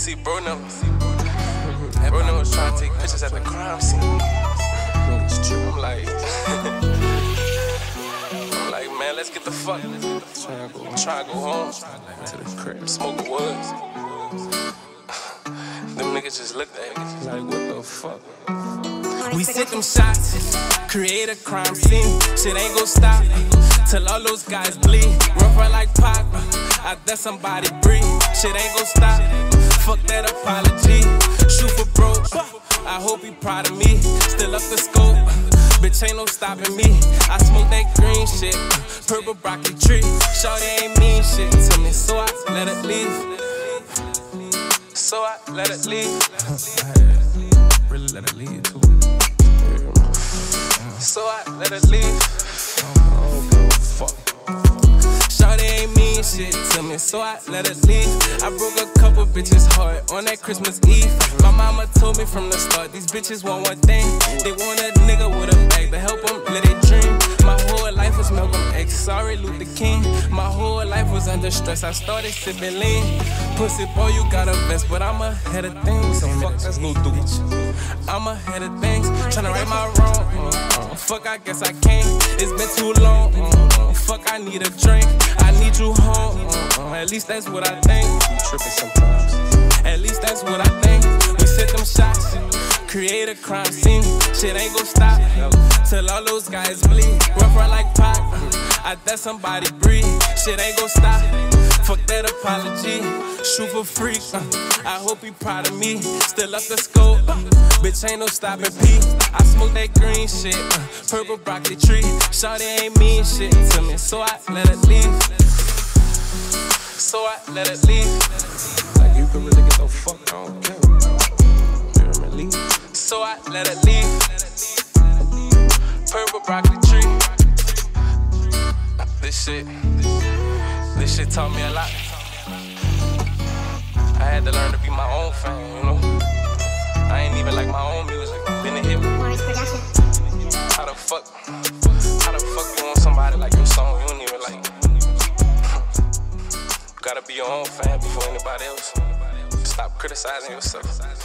see, bro, no. Bro, no was trying to take pictures at the crime scene. I'm like, man, let's get the fuck. Try to go home to the crib, smoke the woods. Them niggas just looked at me like, what the fuck? We sent them shots, create a crime scene. Shit ain't gon' stop till all those guys bleed. Rough right like Pac, I let somebody breathe. Shit ain't gon' stop, fuck that apology. Shoot for broke, I hope he proud of me. Still up the scope, bitch ain't no stopping me. I smoke that green shit, purple broccoli tree. Shorty ain't mean shit to me, so I let it leave. So I let it leave. Really let it leave too. So I let it leave. Fuck. Shorty ain't mean shit to me, so I let it leave. I broke a couple bitches' heart on that Christmas Eve. My mama told me from the start, these bitches want one thing. They want a nigga with a bag to help them live their dream. My whole life was Malcolm X, sorry Luther King. My whole life was under stress, I started sipping lean. Pussy boy, you got a vest, but I'm ahead of things. So fuck, that's new dudes. I'm ahead of things, tryna right my wrong. Fuck, I guess I can't, it's been too long. Fuck, I need a drink, I need you home. At least that's what I think. You tripping sometimes. At least that's what I think. We set them shots, create a crime scene. Shit ain't gon' stop till all those guys bleed. Rough right like Pac, I let somebody breathe. Shit ain't gon' stop, fuck that apology. Shoot for freak, I hope he proud of me. Still up the scope, bitch ain't no stopping P. I smoke that green shit, purple broccoli tree. Shorty ain't mean shit to me, so I let it leave. So I let it leave. Like you can really get the fuck, I don't care. So I let it leave. Purple broccoli tree. This shit taught me a lot. I had to learn to be my own fan, you know. I ain't even like my own music. Been a hit. How the fuck you want somebody like your song you don't even like? You gotta be your own fan before anybody else. Stop criticizing yourself.